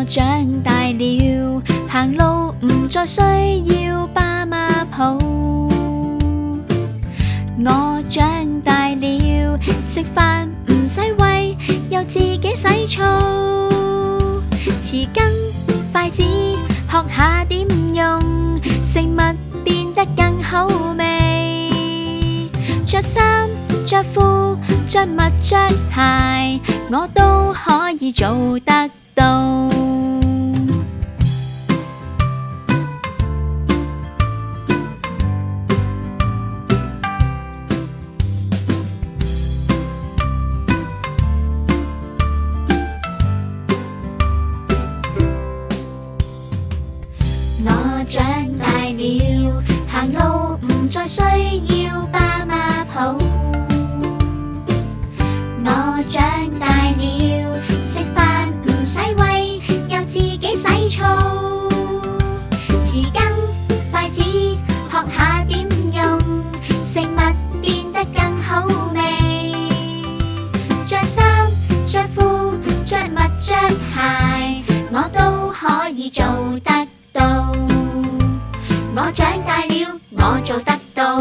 長大了，行路唔再需要爸媽抱。我長大了，食飯唔使餵，又自己洗澡。匙羹、筷子，學下點用，食物變得更好味。着衫、着褲、着襪、着鞋，我都可以做得到。我長大了，行路唔再需要爸媽抱。我長大了，食飯唔使餵，又自己洗澡。匙羹、筷子，學下點用，食物變得更好味。着衫、着褲、着襪、着鞋，我都可以做得到。我長大了，我做得到。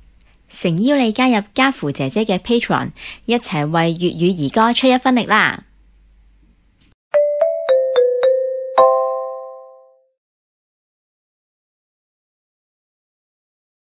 誠邀你加入家父姐姐嘅 Patreon， 一齊為粵語兒歌出一分力啦！